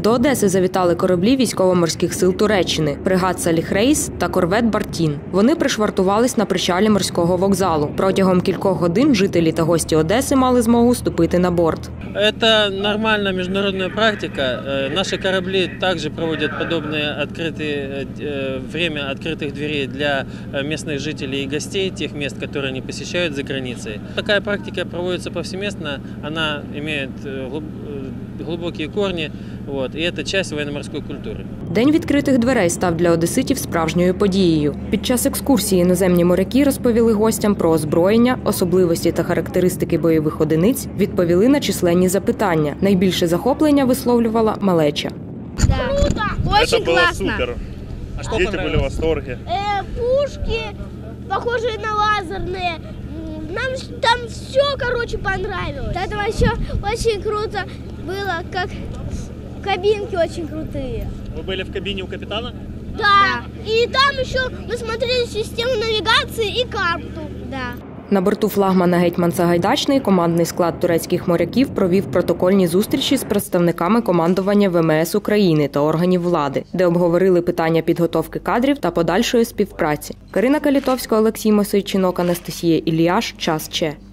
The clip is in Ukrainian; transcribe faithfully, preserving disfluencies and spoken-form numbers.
До Одеси завітали кораблі військово-морських сил Туреччини – фрегат «Саліх Рейс» та корвет «Бартін». Вони пришвартувались на причалі морського вокзалу. Протягом кількох годин жителі та гості Одеси мали змогу ступити на борт. Это нормальная международная практика. Наши корабли также проводят подобное открытые, время открытых дверей для местных жителей и гостей тех мест, которые они посещают за границей. Такая практика проводится повсеместно, она имеет глубокие корни, вот, и это часть военно-морской культури. День відкритих дверей став для одеситів справжньою подією. Під час екскурсії іноземні моряки розповіли гостям про озброєння, особливості та характеристики бойових одиниць, відповіли на численні запитання. Найбільше захоплення висловлювала малеча. Да. Круто! Очень Это было классно. супер. А что Дети были в восторге. Э, пушки, похожие на лазерные. Нам там все, короче, понравилось. Это вообще очень круто было, как кабинки очень крутые. Вы были в кабине у капитана? Да. да. И там еще мы смотрели систему навигации и карту. Да. На борту флагмана «Гетьман Сагайдачний» командний склад турецьких моряків провів протокольні зустрічі з представниками командування Ве Ем Ес України та органів влади, де обговорили питання підготовки кадрів та подальшої співпраці. Карина Калітовська, Олексій Мосейчинок, Анастасія Ілляш. Час Че.